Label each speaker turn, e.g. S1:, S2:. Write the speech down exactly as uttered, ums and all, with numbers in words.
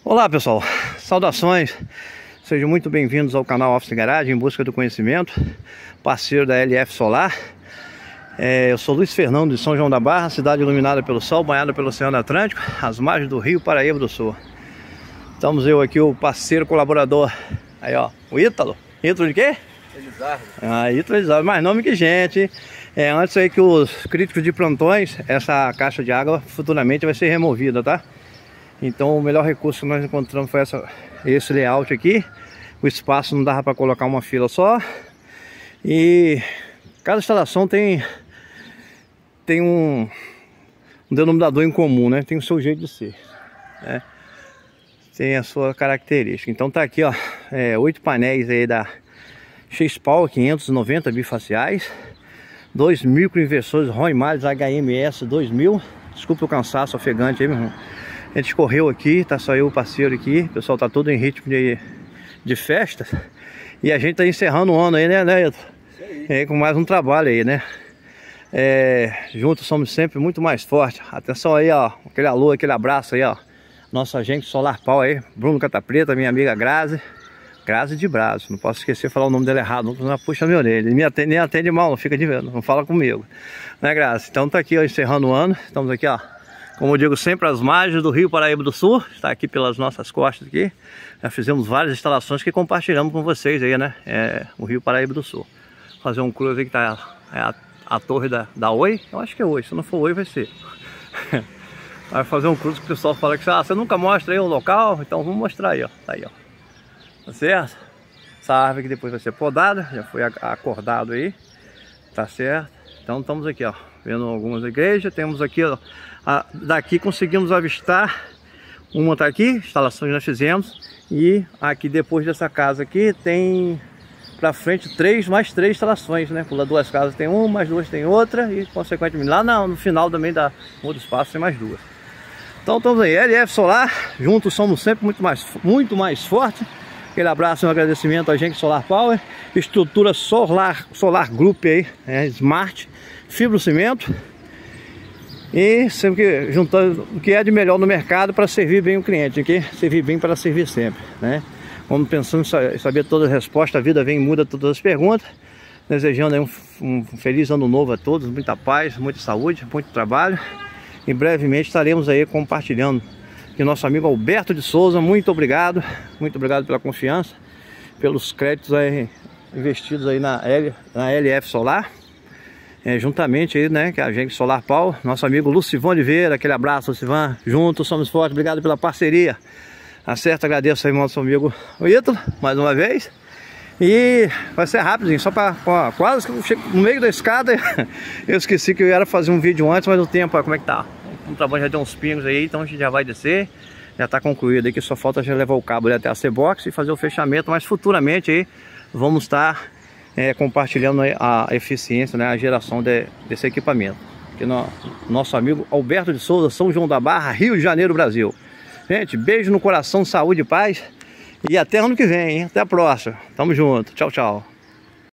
S1: Olá pessoal, saudações, sejam muito bem-vindos ao canal Office Garage em busca do conhecimento, parceiro da L F Solar. é, Eu sou Luiz Fernando de São João da Barra, cidade iluminada pelo sol, banhada pelo Oceano Atlântico, às margens do Rio Paraíba do Sul. Estamos eu aqui, o parceiro colaborador, aí ó, o Ítalo. Ítalo de quê?
S2: Elizardo.
S1: Ah, Ítalo Elizardo, mais nome que gente. É, antes aí que os críticos de plantões, essa caixa de água futuramente vai ser removida, tá? Então o melhor recurso que nós encontramos foi essa, esse layout aqui. O espaço não dava para colocar uma fila só. E cada instalação tem, tem um, um denominador em comum, né? Tem o seu jeito de ser, né? Tem a sua característica. Então tá aqui, ó, é, oito painéis aí da X-Power quinhentos e noventa bifaciais, dois microinversores Roymalis H M S dois mil. Desculpa o cansaço ofegante aí, meu irmão. A gente correu aqui, tá só eu o parceiro aqui. O pessoal tá todo em ritmo de, de festas. E a gente tá encerrando o ano aí, né, né? É, com mais um trabalho aí, né? É, juntos somos sempre muito mais fortes. Atenção aí, ó. Aquele alô, aquele abraço aí, ó. Nossa agente Solar Power aí, Bruno Catapreta, minha amiga Grazi. Grazi de Braço, não posso esquecer de falar o nome dela errado, não puxa a minha orelha. Ele me atende, nem atende mal, não fica de vendo, não fala comigo. Né, Grazi? Então tá aqui, ó, encerrando o ano. Estamos aqui, ó. Como eu digo sempre, as margens do Rio Paraíba do Sul, está aqui pelas nossas costas aqui. Já fizemos várias instalações que compartilhamos com vocês aí, né? É, o Rio Paraíba do Sul. Fazer um cruze aí que tá é a, a torre da, da Oi, eu acho que é Oi, se não for Oi vai ser. Vai fazer um cruze que o pessoal fala que ah, você nunca mostra aí o local, então vamos mostrar aí, ó. Tá aí, ó. Tá certo? Essa árvore que depois vai ser podada, já foi acordado aí. Tá certo? Então estamos aqui, ó, vendo algumas igrejas. Temos aqui, ó, a, daqui conseguimos avistar, uma tá aqui, instalações que nós fizemos. E aqui depois dessa casa aqui tem pra frente três, mais três instalações, né? Por lá duas casas tem uma, mais duas tem outra. E consequentemente lá no, no final também da outro espaço tem mais duas. Então estamos aí, L F Solar, juntos somos sempre muito mais, muito mais fortes. Aquele abraço e um agradecimento a gente Solar Power, estrutura solar, solar Group aí, é, Smart, fibrocimento. E sempre que juntando o que é de melhor no mercado para servir bem o cliente, aqui servir bem para servir sempre, né? Vamos pensando em saber todas as respostas, a vida vem e muda todas as perguntas. Desejando aí um, um feliz ano novo a todos, muita paz, muita saúde, muito trabalho. E brevemente estaremos aí compartilhando. E nosso amigo Alberto de Souza, muito obrigado, muito obrigado pela confiança, pelos créditos aí investidos aí na, L, na L F Solar, é, juntamente aí, né, que é a gente Solar Power, nosso amigo Lucivan Oliveira, aquele abraço, Lucivan, juntos somos fortes, obrigado pela parceria, acerto, agradeço aí nosso amigo Ítalo, mais uma vez, e vai ser rapidinho, só para quase que eu chego no meio da escada, eu esqueci que eu ia fazer um vídeo antes, mas o tempo, ó, como é que tá? O trabalho já deu uns pingos aí, então a gente já vai descer. Já está concluído aí, que só falta já levar o cabo ali até a C-Box e fazer o fechamento. Mas futuramente aí vamos estar é, compartilhando a eficiência, né, a geração de, desse equipamento. Aqui no nosso amigo Alberto de Souza, São João da Barra, Rio de Janeiro, Brasil. Gente, beijo no coração, saúde e paz. E até ano que vem, hein? Até a próxima. Tamo junto. Tchau, tchau.